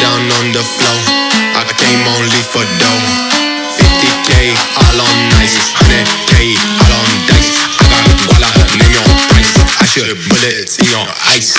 down on the floor. I came only for dough. 50K all on nice, 100K all on dice. I got guala, name your price. I shoot bullets in your ice.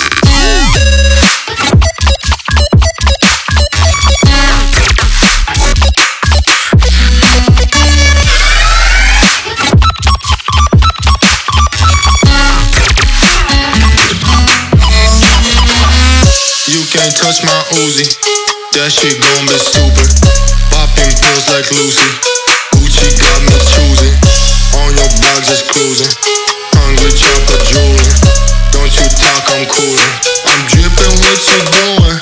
You can't touch my Uzi, that shit gon' be stupid. Popping pills like Lucy, Gucci got me choosing. On your block just cruising, hungry chopper drooling. Don't you talk, I'm coolin'. I'm drippin', what you doing?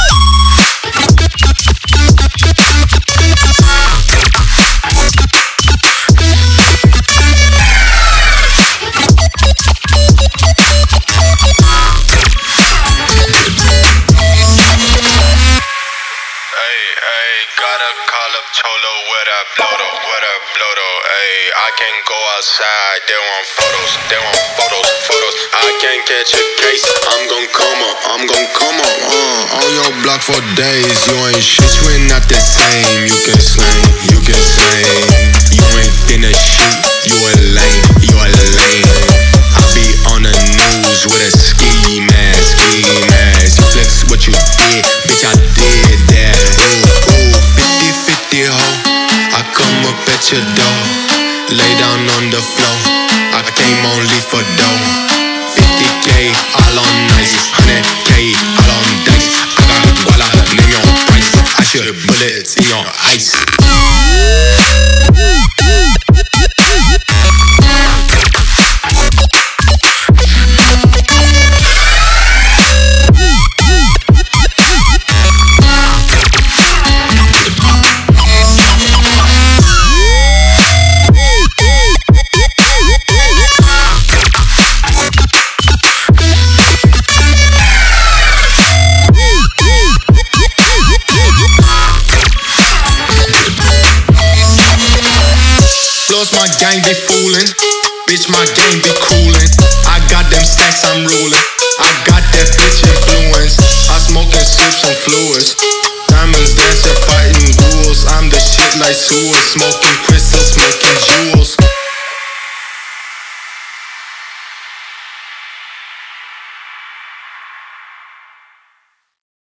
Gotta call up Cholo with that blodo, ayy. I can't go outside, they want photos. I can't catch a case, I'm gon' come up, On your block for days, you ain't shit, you ain't not the same. You can slang, you ain't finna shoot, you a lame. I be on the news with a ski mask. You flex what you did, bitch, I did that. Ooh, 50-50 ho, I come up at your door. Lay down on the floor, I came only for dough. 50K all on nice, 100K all on dice. I got guala, name your price. I shoot bullets in your ice. Plus my gang be foolin', bitch my gang be coolin'. I got them stacks I'm rollin', I got that bitch influence. I smokin' sips and fluids, diamonds dancing, fighting ghouls. I'm the shit like sewers, smoking crystals, smoking jewels.